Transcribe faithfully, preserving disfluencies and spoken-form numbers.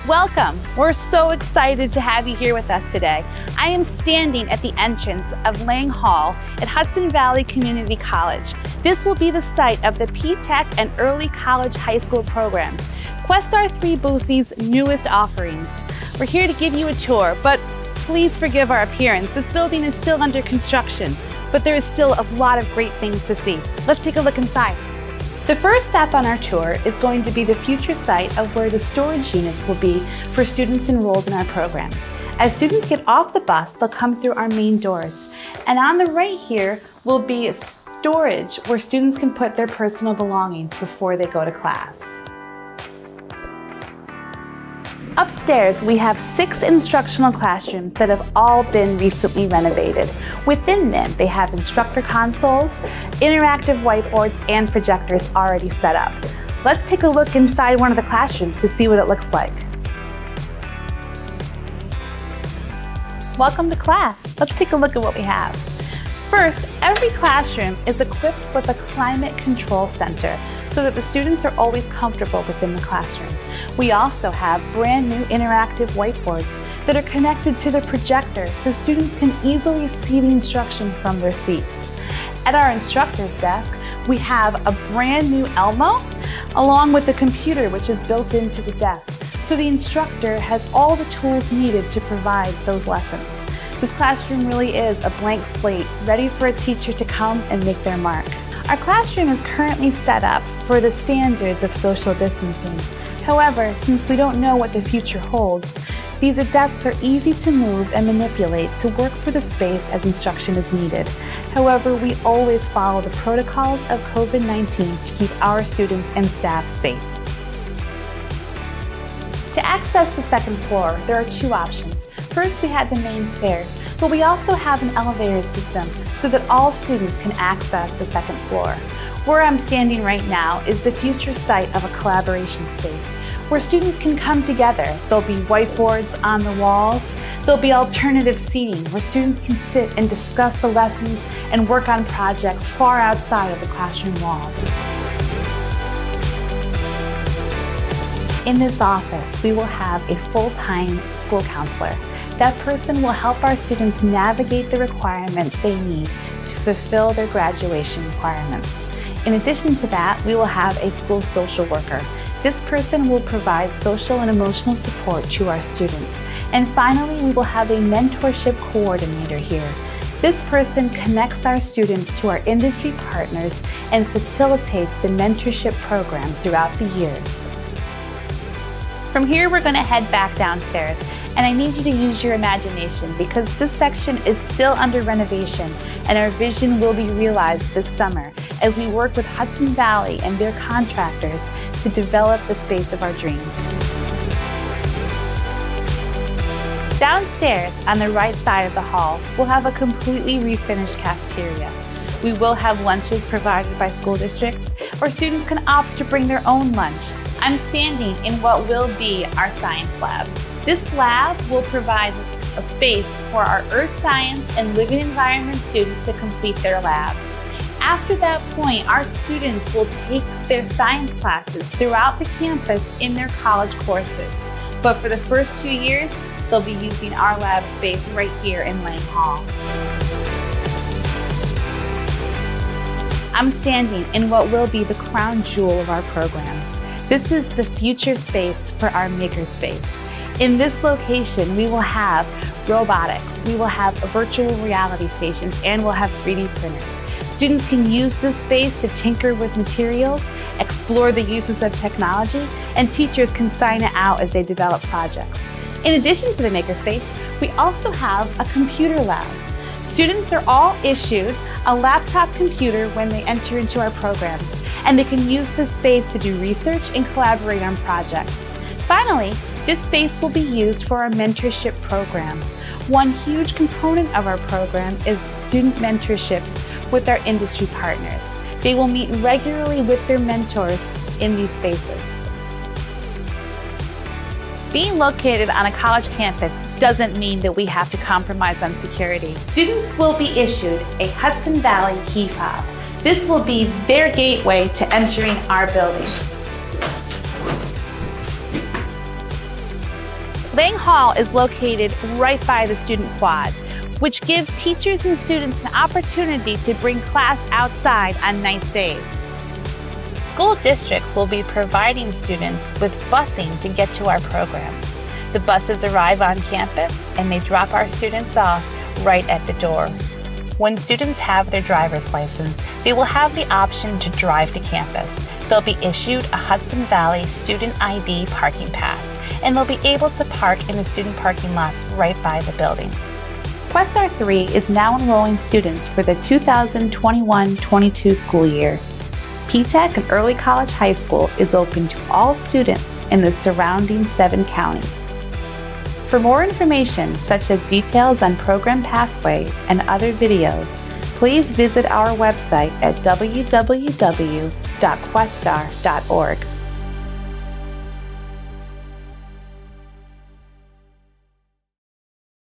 Welcome! We're so excited to have you here with us today. I am standing at the entrance of Lang Hall at Hudson Valley Community College. This will be the site of the P TECH and Early College High School programs, Questar three BOCES' newest offerings. We're here to give you a tour, but please forgive our appearance. This building is still under construction, but there is still a lot of great things to see. Let's take a look inside. The first stop on our tour is going to be the future site of where the storage units will be for students enrolled in our programs. As students get off the bus, they'll come through our main doors. And on the right here will be storage where students can put their personal belongings before they go to class. Upstairs, we have six instructional classrooms that have all been recently renovated. Within them, they have instructor consoles, interactive whiteboards, and projectors already set up. Let's take a look inside one of the classrooms to see what it looks like. Welcome to class. Let's take a look at what we have. First, every classroom is equipped with a climate control center so that the students are always comfortable within the classroom. We also have brand new interactive whiteboards that are connected to the projector so students can easily see the instruction from their seats. At our instructor's desk, we have a brand new Elmo along with a computer which is built into the desk, so the instructor has all the tools needed to provide those lessons. This classroom really is a blank slate, ready for a teacher to come and make their mark. Our classroom is currently set up for the standards of social distancing. However, since we don't know what the future holds, these desks are easy to move and manipulate to work for the space as instruction is needed. However, we always follow the protocols of COVID nineteen to keep our students and staff safe. To access the second floor, there are two options. First, we had the main stairs, but we also have an elevator system so that all students can access the second floor. Where I'm standing right now is the future site of a collaboration space where students can come together. There'll be whiteboards on the walls. There'll be alternative seating where students can sit and discuss the lessons and work on projects far outside of the classroom walls. In this office, we will have a full-time school counselor. That person will help our students navigate the requirements they need to fulfill their graduation requirements. In addition to that, we will have a school social worker. This person will provide social and emotional support to our students. And finally, we will have a mentorship coordinator here. This person connects our students to our industry partners and facilitates the mentorship program throughout the years. From here, we're going to head back downstairs. And I need you to use your imagination because this section is still under renovation and our vision will be realized this summer as we work with Hudson Valley and their contractors to develop the space of our dreams. Downstairs on the right side of the hall, we'll have a completely refinished cafeteria. We will have lunches provided by school districts, or students can opt to bring their own lunch. I'm standing in what will be our science lab. This lab will provide a space for our earth science and living environment students to complete their labs. After that point, our students will take their science classes throughout the campus in their college courses. But for the first two years, they'll be using our lab space right here in Lang Hall. I'm standing in what will be the crown jewel of our programs. This is the future space for our Makerspace. In this location, we will have robotics, we will have virtual reality stations, and we'll have three D printers. Students can use this space to tinker with materials, explore the uses of technology, and teachers can sign it out as they develop projects. In addition to the Makerspace, we also have a computer lab. Students are all issued a laptop computer when they enter into our programs, and they can use this space to do research and collaborate on projects. Finally, this space will be used for our mentorship program. One huge component of our program is student mentorships with our industry partners. They will meet regularly with their mentors in these spaces. Being located on a college campus doesn't mean that we have to compromise on security. Students will be issued a Hudson Valley key fob. This will be their gateway to entering our building. Lang Hall is located right by the student quad, which gives teachers and students an opportunity to bring class outside on nice days. School districts will be providing students with busing to get to our programs. The buses arrive on campus and they drop our students off right at the door. When students have their driver's license, they will have the option to drive to campus. They'll be issued a Hudson Valley Student I D parking pass, and they'll be able to park in the student parking lots right by the building. Questar three is now enrolling students for the two thousand twenty-one twenty-two school year. P TECH and Early College High School is open to all students in the surrounding seven counties. For more information, such as details on program pathways and other videos, please visit our website at w w w dot questar dot org.